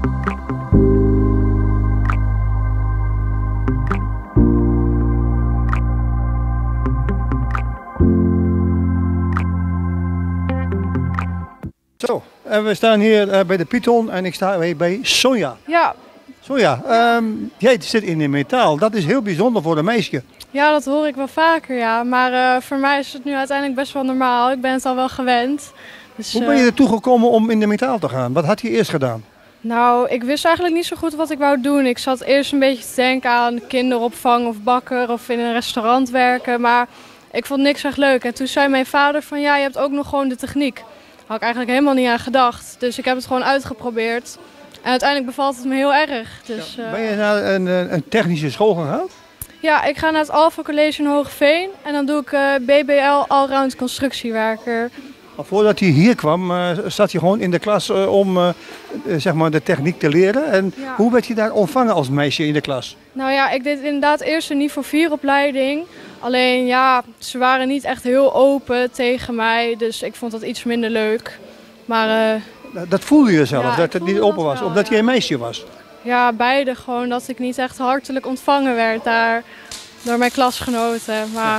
Zo, en we staan hier bij de Python en ik sta weer bij Sonja. Ja. Sonja, jij zit in de metaal. Dat is heel bijzonder voor een meisje. Ja, dat hoor ik wel vaker, ja. Maar voor mij is het nu uiteindelijk best wel normaal. Ik ben het al wel gewend. Dus, hoe ben je ertoe gekomen om in de metaal te gaan? Wat had je eerst gedaan? Nou, ik wist eigenlijk niet zo goed wat ik wou doen. Ik zat eerst een beetje te denken aan kinderopvang of bakker of in een restaurant werken. Maar ik vond niks echt leuk. En toen zei mijn vader van ja, je hebt ook nog gewoon de techniek. Daar had ik eigenlijk helemaal niet aan gedacht. Dus ik heb het gewoon uitgeprobeerd. En uiteindelijk bevalt het me heel erg. Dus, ja, ben je naar een technische school gegaan? Ja, ik ga naar het Alpha College in Hoogeveen. En dan doe ik BBL Allround Constructiewerker. Maar voordat hij hier kwam, zat je gewoon in de klas om zeg maar de techniek te leren. En ja. Hoe werd je daar ontvangen als meisje in de klas? Nou ja, ik deed inderdaad eerst een niveau 4 opleiding. Alleen ja, ze waren niet echt heel open tegen mij. Dus ik vond dat iets minder leuk. Maar, dat voelde je zelf, ja, dat het niet open was, wel, omdat ja. je een meisje was? Ja, beide gewoon. Dat ik niet echt hartelijk ontvangen werd daar door mijn klasgenoten. Maar...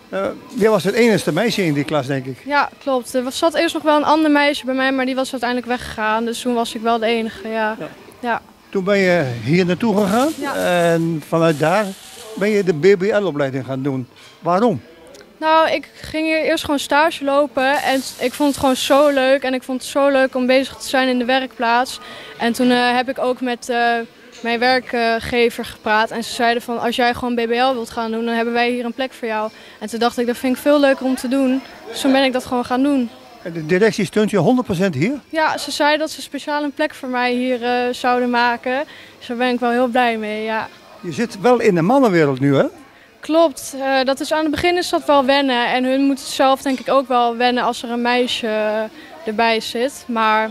jij was het enige meisje in die klas, denk ik. Ja, klopt. Er zat eerst nog wel een ander meisje bij mij, maar die was uiteindelijk weggegaan. Dus toen was ik wel de enige, ja. Ja. Toen ben je hier naartoe gegaan en vanuit daar ben je de BBL-opleiding gaan doen. Waarom? Nou, ik ging hier eerst gewoon stage lopen en ik vond het gewoon zo leuk. En ik vond het zo leuk om bezig te zijn in de werkplaats. En toen heb ik ook met mijn werkgever gepraat. En ze zeiden van, als jij gewoon BBL wilt gaan doen, dan hebben wij hier een plek voor jou. En toen dacht ik, dat vind ik veel leuker om te doen. Dus toen ben ik dat gewoon gaan doen. En de directie steunt je 100% hier? Ja, ze zeiden dat ze speciaal een plek voor mij hier zouden maken. Dus daar ben ik wel heel blij mee, ja. Je zit wel in de mannenwereld nu, hè? Klopt, dat is aan het begin is dat wel wennen. En hun moeten zelf denk ik ook wel wennen als er een meisje erbij zit. Maar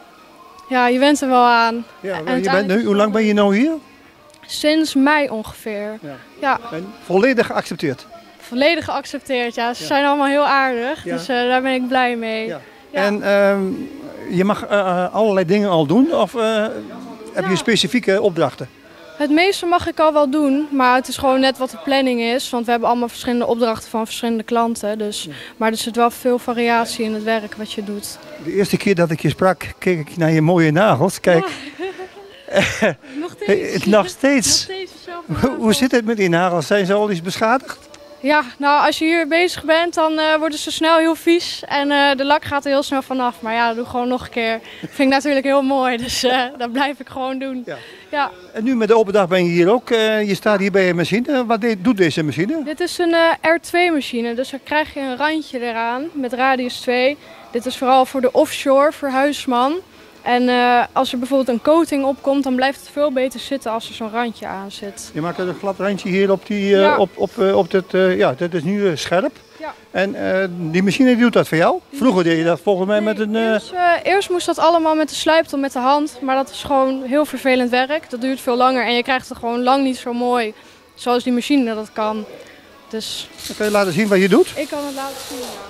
ja, je went er wel aan. Ja, hoe lang ben je nou hier? Sinds mei ongeveer. Ja. En volledig geaccepteerd? Volledig geaccepteerd, ja. Ze zijn allemaal heel aardig, dus daar ben ik blij mee. Ja. Ja. En je mag allerlei dingen al doen of heb je specifieke opdrachten? Het meeste mag ik al wel doen, maar het is gewoon net wat de planning is. Want we hebben allemaal verschillende opdrachten van verschillende klanten. Dus, maar er zit wel veel variatie in het werk wat je doet. De eerste keer dat ik je sprak, keek ik naar je mooie nagels. Kijk. Ja. Nog steeds. Hoe zit het met die nagels? Zijn ze al eens beschadigd? Ja, nou als je hier bezig bent, dan worden ze snel heel vies. En de lak gaat er heel snel vanaf. Maar ja, dat doe ik gewoon nog een keer. Dat vind ik natuurlijk heel mooi, dus dat blijf ik gewoon doen. Ja. Ja. En nu met de open dag ben je hier ook. Je staat hier bij een machine. Wat doet deze machine? Dit is een R2 machine, dus dan krijg je een randje eraan met radius 2. Dit is vooral voor de offshore verhuisman. En als er bijvoorbeeld een coating opkomt, dan blijft het veel beter zitten als er zo'n randje aan zit. Je maakt een glad randje hier op die, op dit, ja, dat is nu scherp. Ja. En die machine die doet dat voor jou? Vroeger deed je dat volgens mij met een... Eerst moest dat allemaal met de slijptol met de hand, maar dat is gewoon heel vervelend werk. Dat duurt veel langer en je krijgt het gewoon lang niet zo mooi zoals die machine dat kan. Dus... Kan je laten zien wat je doet? Ik kan het laten zien, ja.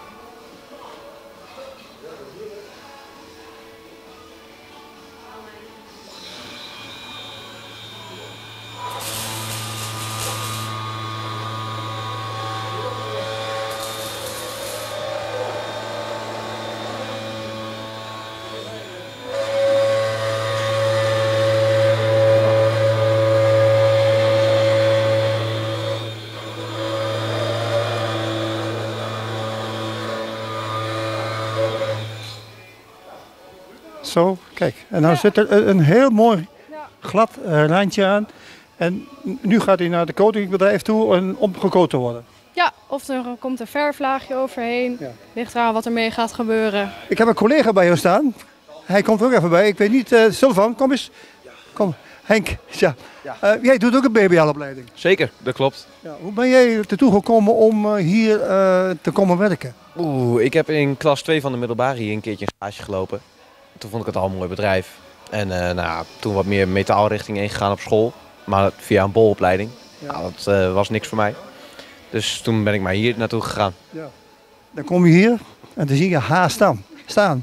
Zo, kijk. En dan zit er een heel mooi glad randje aan. En nu gaat hij naar de coatingbedrijf toe om gecoat te worden. Ja, of er komt een verflaagje overheen. Ja. Ligt eraan wat ermee gaat gebeuren. Ik heb een collega bij jou staan. Hij komt ook even bij. Ik weet niet, Sylvan, kom eens. Kom, Henk. Ja. Jij doet ook een BBL-opleiding. Zeker, dat klopt. Ja, hoe ben jij ertoe gekomen om hier te komen werken? Ik heb in klas 2 van de middelbare hier een keertje een stage gelopen. Toen vond ik het al een mooi bedrijf. En toen wat meer metaalrichting ingegaan op school. Maar via een bolopleiding. Ja. Nou, dat was niks voor mij. Dus toen ben ik maar hier naartoe gegaan. Ja. Dan kom je hier en dan zie je H staan.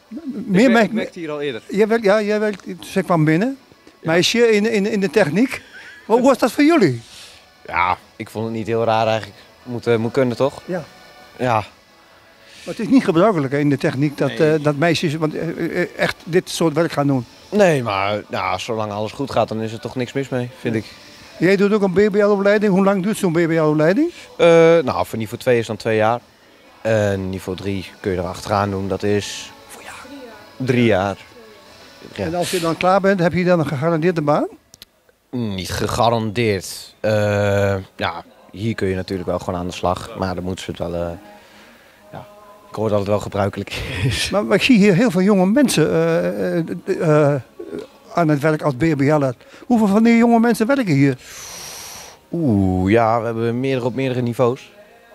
Ik werkte hier al eerder. Jij werkt, ze kwam binnen. Meisje in de techniek. Hoe was dat voor jullie? Ja, ik vond het niet heel raar eigenlijk. Moet kunnen, toch? Ja. Ja. Maar het is niet gebruikelijk in de techniek dat, Nee. dat meisjes echt dit soort werk gaan doen. Nee, maar zolang alles goed gaat, dan is er toch niks mis mee, vind ik. Jij doet ook een BBL-opleiding. Hoe lang duurt zo'n BBL-opleiding? Voor niveau 2 is dan 2 jaar. En niveau 3 kun je er achteraan doen. Dat is 3 jaar. Ja. En als je dan klaar bent, heb je dan een gegarandeerde baan? Niet gegarandeerd. Hier kun je natuurlijk wel gewoon aan de slag. Maar dan moeten ze het wel... Ik hoor dat het wel gebruikelijk is. Maar ik zie hier heel veel jonge mensen aan het werk als BBL'er. Hoeveel van die jonge mensen werken hier? We hebben op meerdere niveaus.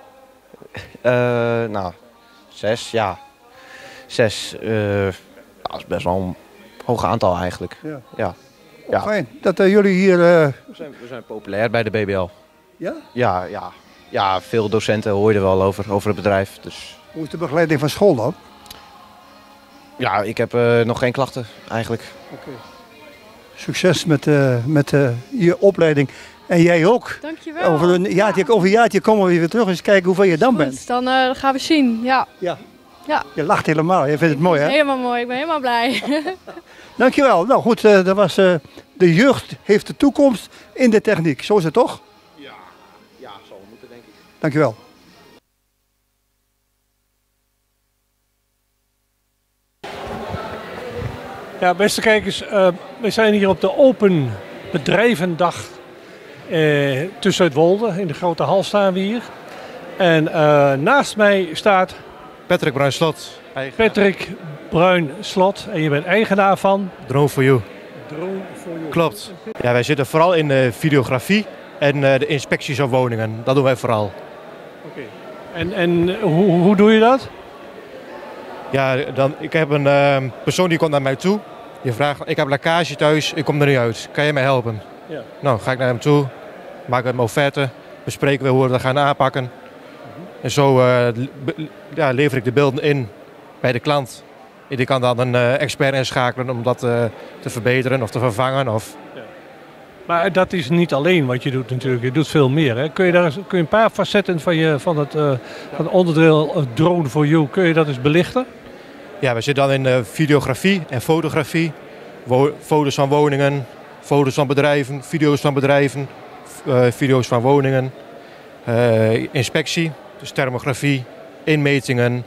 6, ja. 6. Dat is best wel een hoog aantal eigenlijk. Ja. Ja. Fijn dat jullie hier... We zijn populair bij de BBL. Ja? Ja, veel docenten hoor je er wel over het bedrijf. Dus... Hoe is de begeleiding van school dan? Ja, ik heb nog geen klachten eigenlijk. Okay. Succes met je opleiding. En jij ook. Dankjewel. Over een jaartje komen we weer terug en eens kijken hoeveel je dan bent. Dan gaan we zien, ja. Je lacht helemaal, je vindt het mooi hè? Helemaal mooi, ik ben helemaal blij. Dankjewel. Nou goed, dat was de jeugd heeft de toekomst in de techniek. Zo is het toch? Ja, zal moeten denk ik. Dankjewel. Ja, beste kijkers, we zijn hier op de Open Bedrijvendag te Zuidwolde. In de grote hal staan we hier. En naast mij staat Patrick Bruin-Slot. Patrick Bruin-Slot. En je bent eigenaar van Drone for You. Drone for You. Klopt. Ja, wij zitten vooral in de videografie en de inspecties van woningen. Dat doen wij vooral. Oké. En hoe doe je dat? Ja, ik heb een persoon die komt naar mij toe. Die vraagt, ik heb lekkage thuis, ik kom er niet uit. Kan je mij helpen? Ja. Nou, ga ik naar hem toe, maak hem offerte, bespreken we hoe we dat gaan aanpakken. En zo lever ik de beelden in bij de klant. En die kan dan een expert inschakelen om dat te verbeteren of te vervangen. Maar dat is niet alleen wat je doet natuurlijk, je doet veel meer. Hè? Kun je een paar facetten van het onderdeel Drone for You, kun je dat eens belichten? Ja, we zitten dan in videografie en fotografie. Foto's van woningen, foto's van bedrijven, video's van bedrijven, video's van woningen. Inspectie, dus thermografie, inmetingen,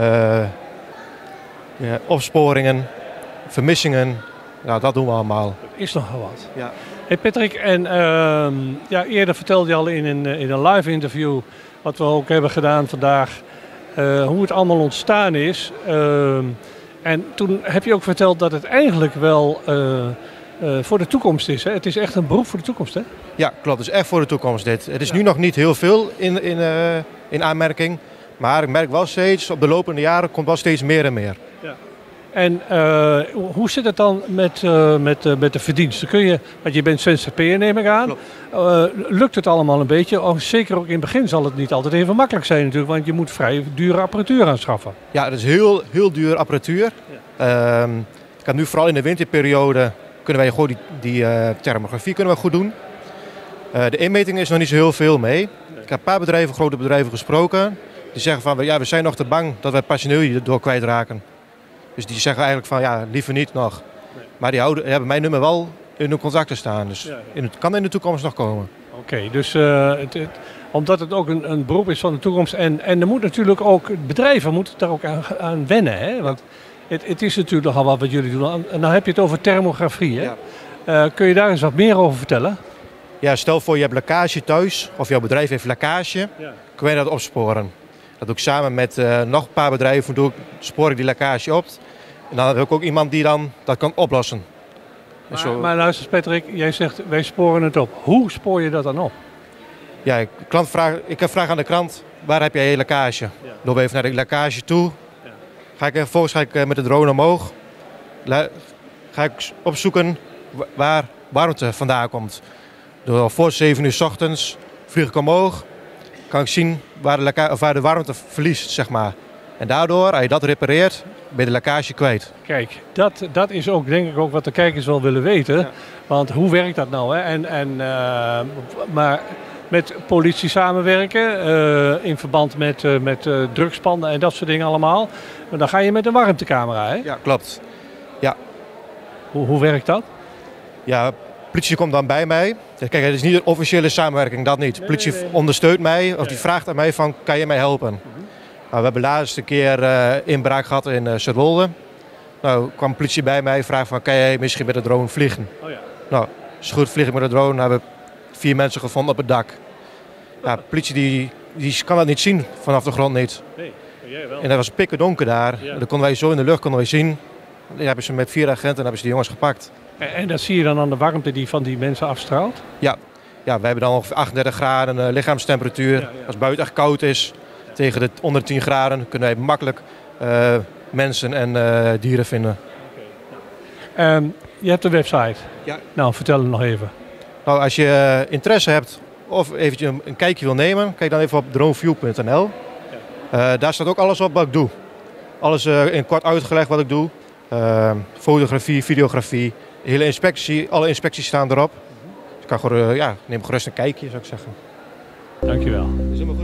opsporingen, vermissingen. Nou, dat doen we allemaal. Dat is nogal wat. Ja. Hey Patrick, en eerder vertelde je al in een live interview, wat we ook hebben gedaan vandaag, hoe het allemaal ontstaan is. En toen heb je ook verteld dat het eigenlijk wel voor de toekomst is. Hè? Het is echt een beroep voor de toekomst, hè? Ja, klopt. Het is echt voor de toekomst dit. Het is nu nog niet heel veel in aanmerking. Maar ik merk wel steeds, op de lopende jaren komt wel steeds meer en meer. Ja. En hoe zit het dan met de verdiensten? Want je bent ZZP'er neem ik aan. Lukt het allemaal een beetje? Zeker ook in het begin zal het niet altijd even makkelijk zijn natuurlijk. Want je moet vrij dure apparatuur aanschaffen. Ja, dat is heel, heel duur apparatuur. Ja. Ik heb nu vooral in de winterperiode kunnen wij gewoon die thermografie kunnen we goed doen. De inmeting is nog niet zo heel veel mee. Ik heb een paar grote bedrijven gesproken. Die zeggen van, we zijn nog te bang dat wij personeel hierdoor kwijtraken. Dus die zeggen eigenlijk van, ja, liever niet nog. Nee. Maar die hebben mijn nummer wel in hun contacten staan. Dus het kan in de toekomst nog komen. Oké, dus omdat het ook een beroep is van de toekomst. En er moet natuurlijk ook, bedrijven moeten daar ook aan wennen. Hè? Want het is natuurlijk nogal wat jullie doen. En dan heb je het over thermografie. Hè? Ja. Kun je daar eens wat meer over vertellen? Ja, stel voor je hebt lekkage thuis. Of jouw bedrijf heeft lekkage. Ja. Kun je dat opsporen. Dat doe ik samen met nog een paar bedrijven. Spoor ik die lekkage op. En dan heb ik ook iemand die dan dat kan oplossen. Maar luister Patrick, jij zegt wij sporen het op. Hoe spoor je dat dan op? Ja, ik heb vraag aan de krant, waar heb jij je lekkage? Ja. Loop even naar de lekkage toe. Ja. Vervolgens ga ik met de drone omhoog. Ga ik opzoeken waar warmte vandaan komt. Door voor 7 uur 's ochtends vlieg ik omhoog. Kan ik zien waar de warmte verliest, zeg maar. En daardoor, als je dat repareert, ben je de lekkage kwijt. Kijk, dat is ook denk ik ook wat de kijkers wel willen weten. Ja. Want hoe werkt dat nou? Hè? Maar met politie samenwerken, in verband met drugspanden en dat soort dingen allemaal. Maar dan ga je met een warmtecamera, hè? Ja, klopt. Ja. Hoe werkt dat? Ja, politie komt dan bij mij. Kijk, het is niet een officiële samenwerking, dat niet. De politie ondersteunt mij, of die vraagt aan mij van, kan je mij helpen? Nou, we hebben de laatste keer inbraak gehad in Zuidwolde. Nou, kwam de politie bij mij en vraagt van, kan jij misschien met de drone vliegen? Oh ja. Nou, is goed, vlieg ik met de drone. Nou, hebben we 4 mensen gevonden op het dak. Ja, de politie die kan dat niet zien vanaf de grond niet. Nee, jij wel. En dat was pikken donker daar. Ja. Dan konden wij zo in de lucht zien. Dan hebben ze met 4 agenten hebben ze die jongens gepakt. En dat zie je dan aan de warmte die van die mensen afstraalt? Ja, wij hebben dan ongeveer 38 graden lichaamstemperatuur. Ja. Als het buiten echt koud is, tegen de onder 10 graden, kunnen wij makkelijk mensen en dieren vinden. Okay. Je hebt een website. Ja. Nou, vertel het nog even. Nou, als je interesse hebt of eventjes een kijkje wil nemen, kijk dan even op droneview.nl. Ja. Daar staat ook alles op wat ik doe. Alles in kort uitgelegd wat ik doe. Fotografie, videografie, de hele inspectie, alle inspecties staan erop. Dus ik kan gewoon, neem gerust een kijkje, zou ik zeggen. Dankjewel.